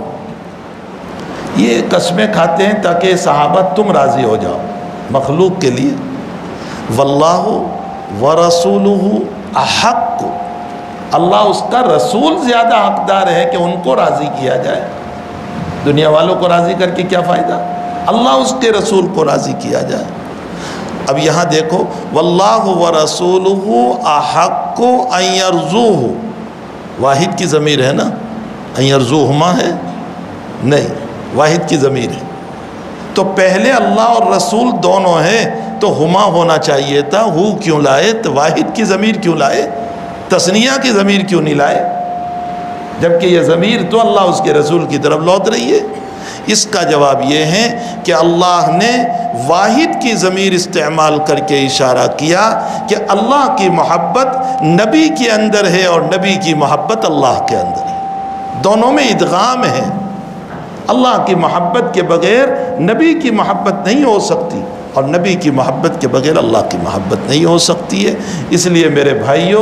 یہ قسمیں کھاتے ہیں تاکہ صحابہ تم راضی ہو جاؤ مخلوق کے لیے۔ واللہ ورسولہ احق، اللہ اس کا رسول زیادہ حقدار ہے کہ ان کو راضی کیا جائے۔ دنیا والوں کو راضی کر کے کیا فائدہ؟ اللہ اس کے رسول کو راضی کیا جائے۔ اب یہاں دیکھو، واللہ ورسولہ احق ان یرضوہ، واحد کی ضمیر ہے نا، ان یرضوہما ہے نہیں، واحد کی ضمیر ہے۔ تو پہلے اللہ اور رسول دونوں ہیں تو ہما ہونا چاہیے تھا، ہو کیوں لائے؟ تو واحد کی ضمیر کیوں لائے؟ تثنیہ کی ضمیر کیوں نہیں لائے؟ جبکہ یہ ضمیر تو اللہ اس کے رسول کی طرف لوٹ رہی ہے۔ اس کا جواب یہ ہے کہ اللہ نے واحد کی ضمیر استعمال کر کے اشارہ کیا کہ اللہ کی محبت نبی کے اندر ہے اور نبی کی محبت اللہ کے اندر ہے، دونوں میں ادغام ہے۔ اللہ کی محبت کے بغیر نبی کی محبت نہیں ہو سکتی، اور نبی کی محبت کے بغیر اللہ کی محبت نہیں ہو سکتی ہے۔ اس لیے میرے بھائیوں،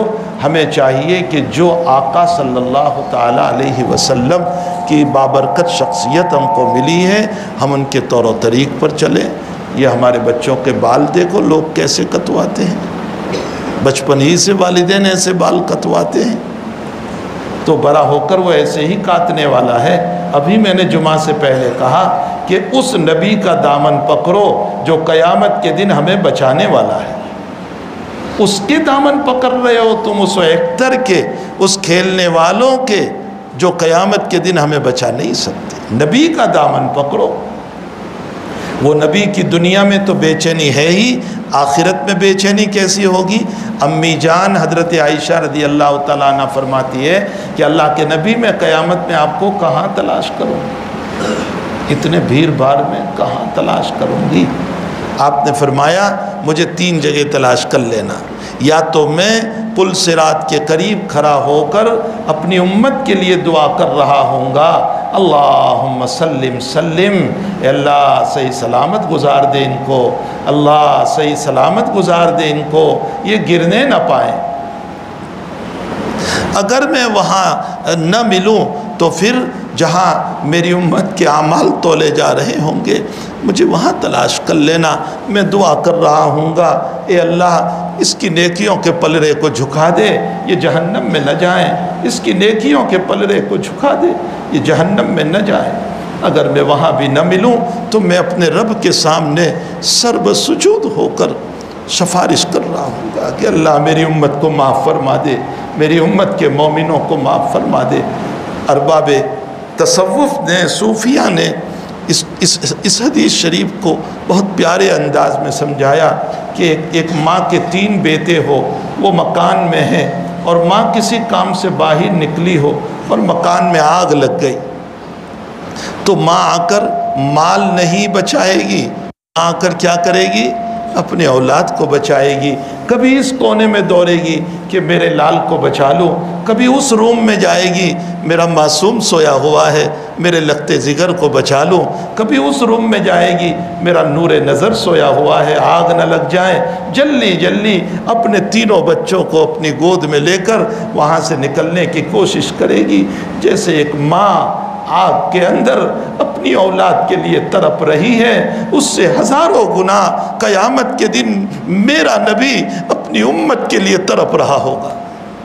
ہمیں چاہیے کہ جو آقا صلی اللہ تعالیٰ علیہ وسلم کی بابرکت شخصیت ہم کو ملی ہے ہم ان کے طور و طریق پر چلیں۔ یہ ہمارے بچوں کے بال دیکھو لوگ کیسے کٹواتے ہیں، بچپن ہی سے والدین ایسے بال کٹواتے ہیں تو بڑا ہو کر وہ ایسے ہی کاٹنے والا ہے۔ ابھی میں نے جمعہ سے پہلے کہا کہ اس نبی کا دامن پکڑو جو قیامت کے دن ہمیں بچانے والا ہے، اس کے دامن پکڑ رہے ہو تم، اس ایکٹر کے، اس کھیلنے والوں کے جو قیامت کے دن ہمیں بچا نہیں سکتے۔ نبی کا دامن پکڑو۔ وہ نبی کی دنیا میں تو بے چینی ہے ہی، آخرت میں بے چینی کیسی ہوگی؟ امی جان حضرت عائشہ رضی اللہ تعالیٰ عنہ فرماتی ہے کہ اللہ کے نبی میں قیامت میں آپ کو کہاں تلاش کروں، اتنے بھیڑ بھاڑ میں کہاں تلاش کروں گی؟ آپ نے فرمایا مجھے تین جگہ تلاش کر لینا، یا تو میں پل صراط کے قریب کھڑا ہو کر اپنی امت کے لیے دعا کر رہا ہوں گا، اللہم سلم سلم، اے اللہ صحیح سلامت گزار دے ان کو، اللہ صحیح سلامت گزار دے ان کو، یہ گرنے نہ پائیں۔ اگر میں وہاں نہ ملوں تو پھر جہاں میری امت کے اعمال تولے جا رہے ہوں گے مجھے وہاں تلاش کر لینا، میں دعا کر رہا ہوں گا اے اللہ اس کی نیکیوں کے پلڑے کو جھکا دے یہ جہنم میں نہ جائیں، اس کی نیکیوں کے پلڑے کو جھکا دے یہ جہنم میں نہ جائیں۔ اگر میں وہاں بھی نہ ملوں تو میں اپنے رب کے سامنے سر بسجود ہو کر سفارش کر رہا ہوں گا کہ اللہ میری امت کو معاف فرما دے، میری امت کے مومنوں کو معاف فرما دے۔ ارباب تصوف نے، صوفیہ نے اس اس اس حدیث شریف کو بہت پیارے انداز میں سمجھایا کہ ایک ایک ماں کے تین بیٹے ہو، وہ مکان میں ہیں اور ماں کسی کام سے باہر نکلی ہو اور مکان میں آگ لگ گئی تو ماں آ کر مال نہیں بچائے گی، آ کر کیا کرے گی؟ اپنے اولاد کو بچائے گی۔ کبھی اس کونے میں دوڑے گی کہ میرے لال کو بچا لوں، کبھی اس روم میں جائے گی میرا معصوم سویا ہوا ہے میرے لگتے جگر کو بچا لوں، کبھی اس روم میں جائے گی میرا نور نظر سویا ہوا ہے آگ نہ لگ جائے۔ جلدی جلدی اپنے تینوں بچوں کو اپنی گود میں لے کر وہاں سے نکلنے کی کوشش کرے گی، جیسے ایک ماں آگ کے اندر اپنی اولاد کے لیے تڑپ رہی ہے، اس سے ہزاروں گنا قیامت کے دن میرا نبی اپنی امت کے لیے تڑپ رہا ہوگا۔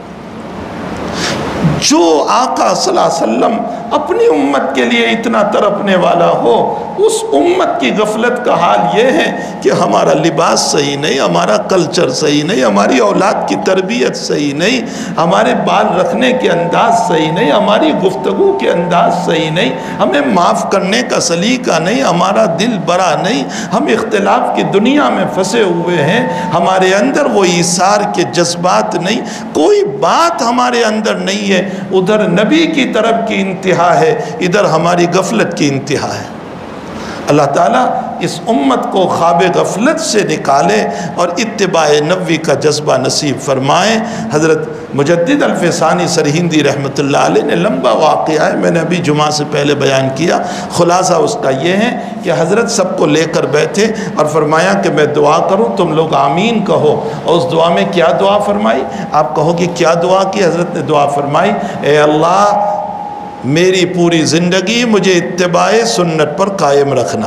جو آقا صلی اللہ علیہ وسلم اپنی امت کے لیے اتنا تڑپنے والا ہو، اس امت کی غفلت کا حال یہ ہے کہ ہمارا لباس صحیح نہیں، ہمارا کلچر صحیح نہیں، ہماری اولاد کی تربیت صحیح نہیں، ہمارے بال رکھنے کے انداز صحیح نہیں، ہماری گفتگو کے انداز صحیح نہیں، ہمیں معاف کرنے کا سلیقہ نہیں، ہمارا دل بڑا نہیں، ہم اختلاف کی دنیا میں پھنسے ہوئے ہیں، ہمارے اندر وہ ایثار کے جذبات نہیں، کوئی بات ہمارے اندر نہیں ہے۔ ادھر نبی کی طرف کی انتہا ہے، ادھر ہماری غفلت کی انتہا ہے۔ اللہ تعالیٰ اس امت کو خواب غفلت سے نکالے اور اتباع نبوی کا جذبہ نصیب فرمائیں۔ حضرت مجدد الفسانی سرہندی رحمۃ اللہ علیہ نے لمبا واقعہ ہے، میں نے ابھی جمعہ سے پہلے بیان کیا، خلاصہ اس کا یہ ہے کہ حضرت سب کو لے کر بیٹھے اور فرمایا کہ میں دعا کروں تم لوگ آمین کہو، اور اس دعا میں کیا دعا فرمائی؟ آپ کہو کہ کیا دعا کی؟ حضرت نے دعا فرمائی اے اللہ میری پوری زندگی مجھے اتباع سنت پر قائم رکھنا۔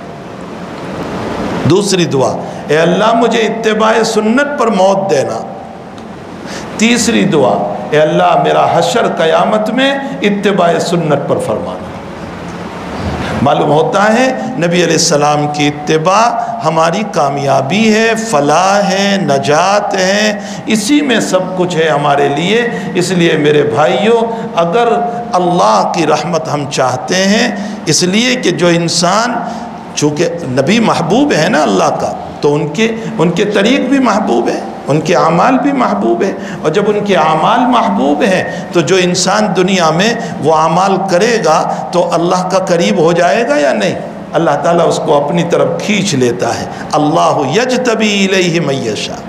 دوسری دعا اے اللہ مجھے اتباع سنت پر موت دینا۔ تیسری دعا اے اللہ میرا حشر قیامت میں اتباع سنت پر فرمانا۔ معلوم ہوتا ہے نبی علیہ السلام کی اتباع ہماری کامیابی ہے، فلاح ہے، نجات ہے، اسی میں سب کچھ ہے ہمارے لیے۔ اس لیے میرے بھائیوں اگر اللہ کی رحمت ہم چاہتے ہیں، اس لیے کہ جو انسان چونکہ نبی محبوب ہے نا اللہ کا، تو ان کے ان کے طریق بھی محبوب ہے، ان کے اعمال بھی محبوب ہے، اور جب ان کے اعمال محبوب ہیں تو جو انسان دنیا میں وہ اعمال کرے گا تو اللہ کا قریب ہو جائے گا یا نہیں؟ اللہ تعالیٰ اس کو اپنی طرف کھینچ لیتا ہے۔ اللہ یجتبی الیہ من یشاء،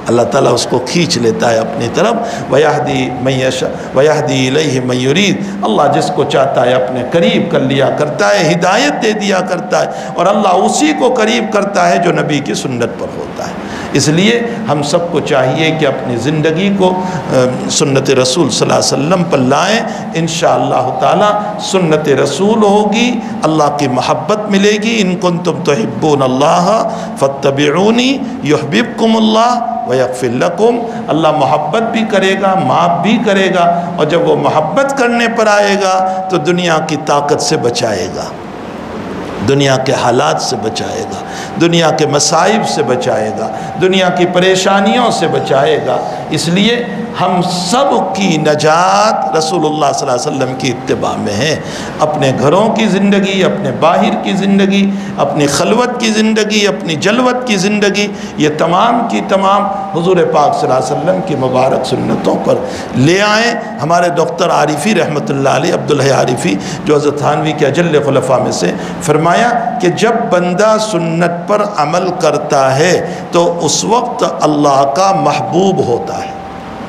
اللہ تعالیٰ اس کو کھینچ لیتا ہے اپنی طرف۔ وَيَهْدِي مَن يَشَاءُ وَيَهْدِي إِلَيْهِ مَن يُرِيدُ، اللہ جس کو چاہتا ہے اپنے قریب کر لیا کرتا ہے، ہدایت دے دیا کرتا ہے، اور اللہ اسی کو قریب کرتا ہے جو نبی کی سنت پر ہوتا ہے۔ اس لیے ہم سب کو چاہیے کہ اپنی زندگی کو سنت رسول صلی اللہ علیہ وسلم پر لائیں۔ انشاءاللہ تعالی سنت رسول ہوگی، اللہ کی محبت ملے گی۔ ان کنتم تحبون اللہ فاتبعونی یحببکم اللہ ویغفر لکم، اللہ محبت بھی کرے گا، معاف بھی کرے گا، اور جب وہ محبت کرنے پر آئے گا تو دنیا کی طاقت سے بچائے گا، دنیا کے حالات سے بچائے گا، دنیا کے مصائب سے بچائے گا، دنیا کی پریشانیوں سے بچائے گا۔ اس لیے ہم سب کی نجات رسول اللہ صلی اللہ علیہ وسلم کی اتباع میں ہے۔ اپنے گھروں کی زندگی، اپنے باہر کی زندگی، اپنی خلوت کی زندگی، اپنی جلوت کی زندگی، یہ تمام کی تمام حضور پاک صلی اللہ علیہ وسلم کی مبارک سنتوں پر لے آئیں۔ ہمارے ڈاکٹر عارفی رحمۃ اللہ علیہ، عبدالحی عارفی جو حضرت تھانوی کے اجل خلفاء میں سے، فرمایا کہ جب بندہ سنت پر عمل کرتا ہے تو اس وقت اللہ کا محبوب ہوتا ہے۔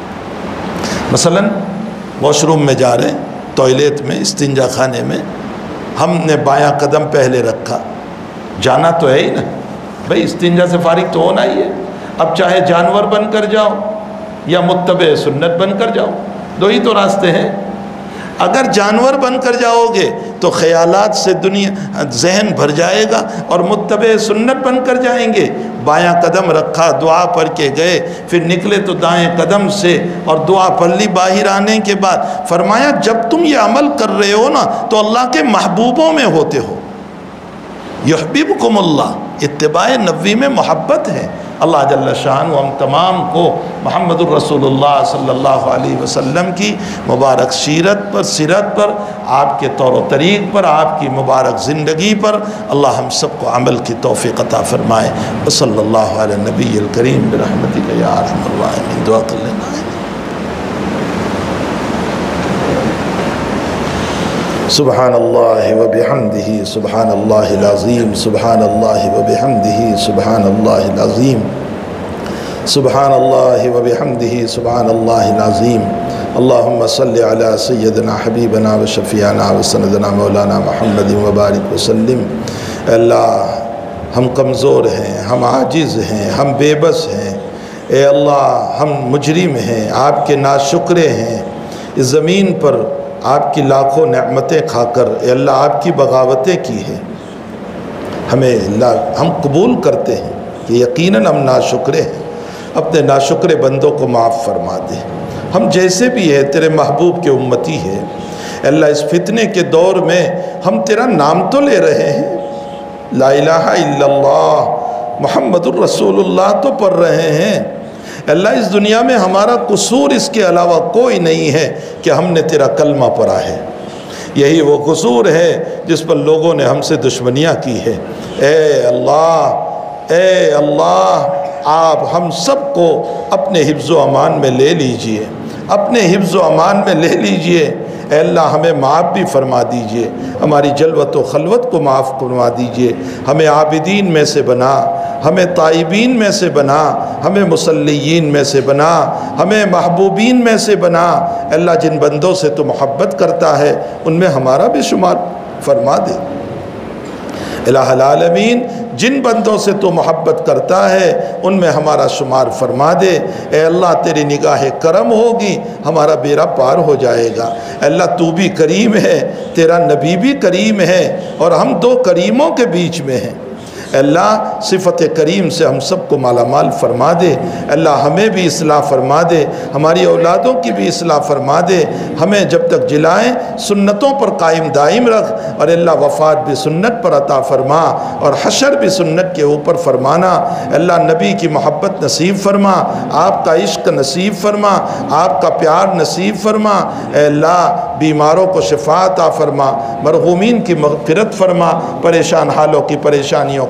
مثلا واش روم میں جا رہے ہیں، ٹوائلٹ میں، استنجا خانے میں، ہم نے بایاں قدم پہلے رکھا، جانا تو ہے ہی نا بھئی، استنجا سے فارغ تو ہونا ہی ہے۔ اب چاہے جانور بن کر جاؤ یا متبع سنت بن کر جاؤ، دو ہی تو راستے ہیں۔ اگر جانور بن کر جاؤ گے تو خیالات سے دنیا ذہن بھر جائے گا، اور متبع سنت بن کر جائیں گے، بایاں قدم رکھا، دعا پڑھ کے گئے، پھر نکلے تو دائیں قدم سے، اور دعا پڑھ لی باہر آنے کے بعد۔ فرمایا جب تم یہ عمل کر رہے ہو نا تو اللہ کے محبوبوں میں ہوتے ہو۔ یحببکم اللہ، اتباع نبوی میں محبت ہے۔ اللہ جل شان ہم تمام کو محمد الرسول اللہ صلی اللہ علیہ وسلم کی مبارک سیرت پر، سیرت پر، آپ کے طور و طریق پر، آپ کی مبارک زندگی پر اللہ ہم سب کو عمل کی توفیق عطا فرمائے۔ وصلی اللہ علی نبی الکریم برحمتک یا ارحم الراحمین۔ دعا کر لینا ہے۔ سبحان اللہ وبحمدہ سبحان اللہ العظیم، سبحان اللہ وبحمدہ سبحان اللہ العظیم، سبحان اللہ وبحمدہ سبحان اللہ العظیم۔ اللہم صلی علی سیدنا حبیبنا و شفیعنا و سندنا مولانا محمد وبارک وسلم۔ اے اللہ ہم کمزور ہیں، ہم عاجز ہیں، ہم بے بس ہیں، اے اللہ ہم مجرم ہیں، آپ کے ناشکرے ہیں۔ اس زمین پر آپ کی لاکھوں نعمتیں کھا کر اے اللہ آپ کی بغاوتیں کی ہیں، ہمیں اللہ ہم قبول کرتے ہیں کہ یقیناً ہم ناشکرے ہیں، اپنے ناشکرے بندوں کو معاف فرما دے۔ ہم جیسے بھی ہیں تیرے محبوب کے امتی ہیں، اے اللہ اس فتنے کے دور میں ہم تیرا نام تو لے رہے ہیں، لا الہ الا اللہ محمد الرسول اللہ تو پڑھ رہے ہیں۔ اللہ اس دنیا میں ہمارا قصور اس کے علاوہ کوئی نہیں ہے کہ ہم نے تیرا کلمہ پڑھا ہے، یہی وہ قصور ہے جس پر لوگوں نے ہم سے دشمنیاں کی ہے۔ اے اللہ، اے اللہ، آپ ہم سب کو اپنے حفظ و امان میں لے لیجئے، اپنے حفظ و امان میں لے لیجئے۔ اے اللہ ہمیں معاف بھی فرما دیجئے، ہماری جلوت و خلوت کو معاف فرما دیجئے، ہمیں عابدین میں سے بنا، ہمیں تائبین میں سے بنا، ہمیں مصلیین میں سے بنا، ہمیں محبوبین میں سے بنا۔ اے اللہ جن بندوں سے تو محبت کرتا ہے ان میں ہمارا بھی شمار فرما دے۔ الہ العالمین جن بندوں سے تو محبت کرتا ہے ان میں ہمارا شمار فرما دے۔ اے اللہ تیری نگاہ کرم ہوگی ہمارا بیڑا پار ہو جائے گا۔ اے اللہ تو بھی کریم ہے، تیرا نبی بھی کریم ہے، اور ہم دو کریموں کے بیچ میں ہیں۔ اے اللہ صفت کریم سے ہم سب کو مالا مال فرما دے۔ اے اللہ ہمیں بھی اصلاح فرما دے، ہماری اولادوں کی بھی اصلاح فرما دے، ہمیں جب تک جلائیں سنتوں پر قائم دائم رکھ، اور اے اللہ وفات بھی سنت پر عطا فرما، اور حشر بھی سنت کے اوپر فرمانا۔ اے اللہ نبی کی محبت نصیب فرما، آپ کا عشق نصیب فرما، آپ کا پیار نصیب فرما۔ اے اللہ بیماروں کو شفا عطا فرما، مرحومین کی مغفرت فرما، پریشان حالوں کی پریشانیوں کو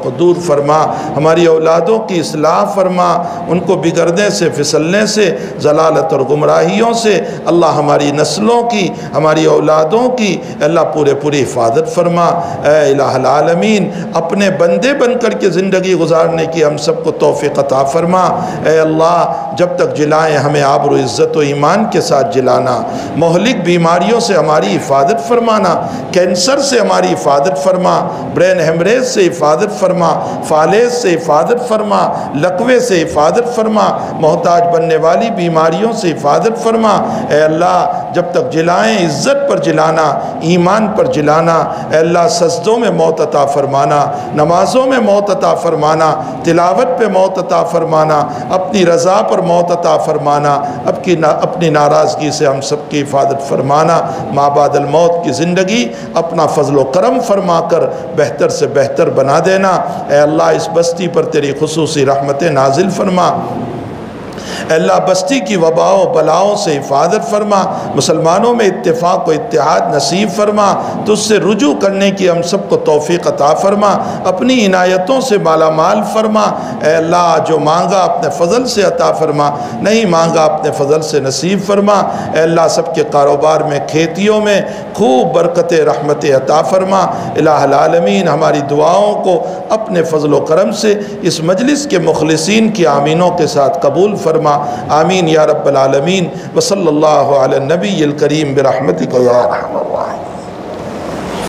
کو دور فرما، ہماری اولادوں کی اصلاح فرما، ان کو بگڑنے سے پھسلنے سے ضلالت اور گمراہیوں سے اللہ ہماری نسلوں کی ہماری اولادوں کی اللہ پورے پوری حفاظت فرما۔ اے الہ العالمین اپنے بندے بن کر کے زندگی گزارنے کی ہم سب کو توفیق عطا فرما۔ اے اللہ جب تک جلائیں ہمیں آبرو عزت و ایمان کے ساتھ جلانا، مہلک بیماریوں سے ہماری حفاظت فرمانا، کینسر سے ہماری حفاظت فرما، برین ہیمریج سے حفاظت فرما، فالج سے حفاظت فرما، لقوے سے حفاظت فرما، محتاج بننے والی بیماریوں سے حفاظت فرما۔ اے اللہ جب تک جلائیں عزت پر جلانا، ایمان پر جلانا، اے اللہ سجدوں میں موت عطا فرمانا، نمازوں میں موت عطا فرمانا، تلاوت پہ موت عطا فرمانا، اپنی رضا پر موت عطا فرمانا، اپنی ناراضگی سے ہم سب کی حفاظت فرمانا۔ ما بعد الموت کی زندگی اپنا فضل و کرم فرما کر بہتر سے بہتر بنا دینا۔ اے اللہ اس بستی پر تیری خصوصی رحمتیں نازل فرما۔ اے اللہ بستی کی وبا و بلاؤں سے حفاظت فرما، مسلمانوں میں اتفاق و اتحاد نصیب فرما، تجھ سے رجوع کرنے کی ہم سب کو توفیق عطا فرما، اپنی عنایتوں سے مالا مال فرما۔ اے اللہ جو مانگا اپنے فضل سے عطا فرما، نہیں مانگا اپنے فضل سے نصیب فرما۔ اے اللہ سب کے کاروبار میں کھیتیوں میں خوب برکت رحمت عطا فرما۔ الہ العالمین ہماری دعاؤں کو اپنے فضل و کرم سے اس مجلس کے مخلصین کی آمینوں کے ساتھ قبول فرما۔ آمین یا رب العالمین۔ وصلی اللہ علی النبی الکریم برحمتک یا ارحم